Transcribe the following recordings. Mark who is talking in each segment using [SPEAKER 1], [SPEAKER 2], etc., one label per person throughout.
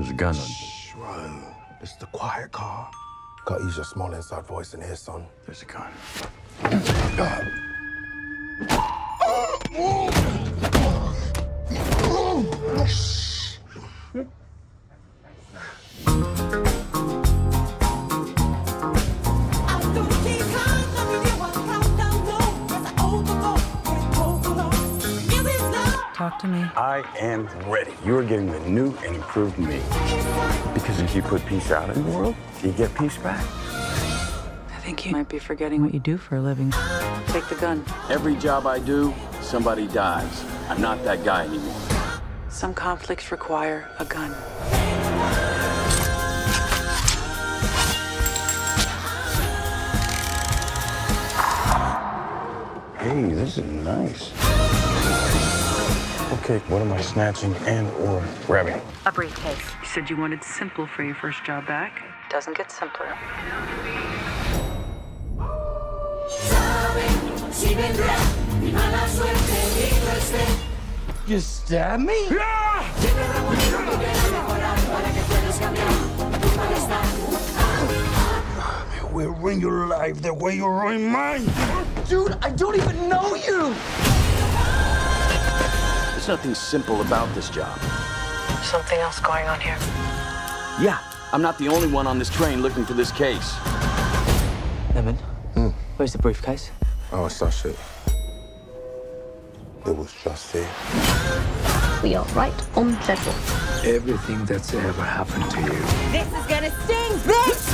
[SPEAKER 1] There's a gun on.
[SPEAKER 2] Shh, Ron. It's the quiet car. Gotta use your small inside voice in here, son.
[SPEAKER 1] There's a gun.
[SPEAKER 3] Talk to me.
[SPEAKER 1] I am ready. You are getting the new and improved me. Because if you put peace out in the world, you get peace back.
[SPEAKER 3] I think you might be forgetting what you do for a living. Take the gun.
[SPEAKER 1] Every job I do, somebody dies. I'm not that guy anymore.
[SPEAKER 3] Some conflicts require a gun.
[SPEAKER 1] Hey, this is nice. Okay, what am I snatching and or grabbing?
[SPEAKER 3] A briefcase. You said you wanted simple for your first job back. Doesn't get simpler.
[SPEAKER 1] You stab me?
[SPEAKER 2] The way you ruin your life, the way you ruin mine.
[SPEAKER 4] Dude, I don't even know you!
[SPEAKER 1] There's nothing simple about this job.
[SPEAKER 3] Something else going on here.
[SPEAKER 1] Yeah, I'm not the only one on this train looking for this case.
[SPEAKER 4] Lemon, where's the briefcase?
[SPEAKER 2] Oh, it's that shit. It was just here.
[SPEAKER 5] We are right on schedule.
[SPEAKER 6] Everything that's ever happened to you
[SPEAKER 5] This is gonna sting, bitch!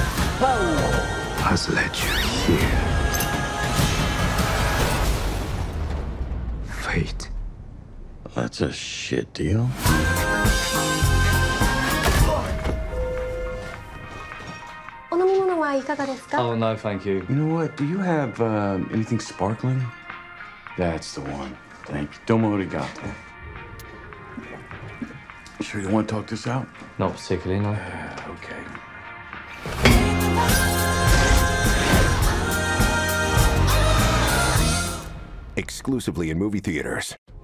[SPEAKER 6] has led you here. Fate.
[SPEAKER 1] That's a shit deal.
[SPEAKER 4] Oh, no, thank you.
[SPEAKER 1] You know what? Do you have anything sparkling? That's the one. Thank you. Domo arigato. You sure you want to talk this out?
[SPEAKER 4] Not particularly, no.
[SPEAKER 1] Okay.
[SPEAKER 7] Exclusively in movie theaters.